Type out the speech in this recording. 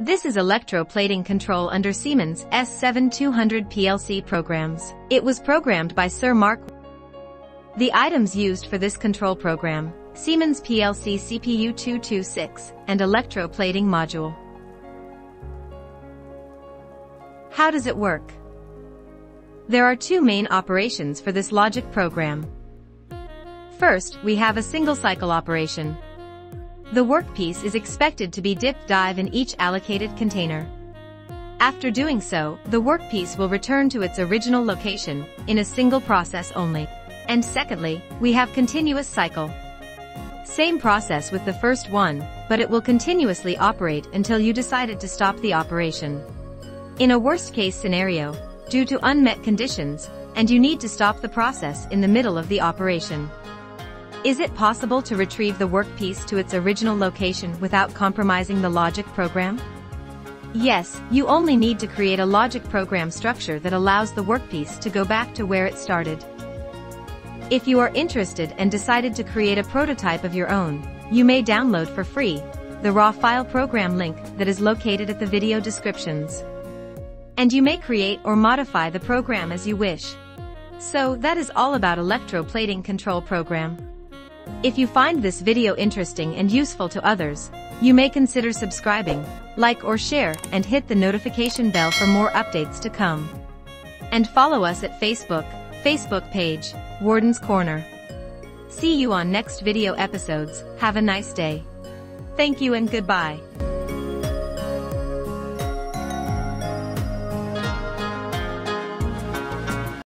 This is electroplating control under Siemens S7200 PLC programs. It was programmed by Sir Mark. The items used for this control program: Siemens PLC CPU 226 and electroplating module. How does it work? There are two main operations for this logic program. First, we have a single cycle operation. The workpiece is expected to be dip-dive in each allocated container. After doing so, the workpiece will return to its original location, in a single process only. And secondly, we have continuous cycle. Same process with the first one, but it will continuously operate until you decided to stop the operation. In a worst-case scenario, due to unmet conditions, and you need to stop the process in the middle of the operation. Is it possible to retrieve the workpiece to its original location without compromising the logic program? Yes, you only need to create a logic program structure that allows the workpiece to go back to where it started. If you are interested and decided to create a prototype of your own, you may download for free the raw file program link that is located at the video descriptions. And you may create or modify the program as you wish. So that is all about electroplating control program. If you find this video interesting and useful to others, you may consider subscribing, like or share, and hit the notification bell for more updates to come. And follow us at Facebook page, Warden's Corner. See you on next video episodes. Have a nice day. Thank you and goodbye.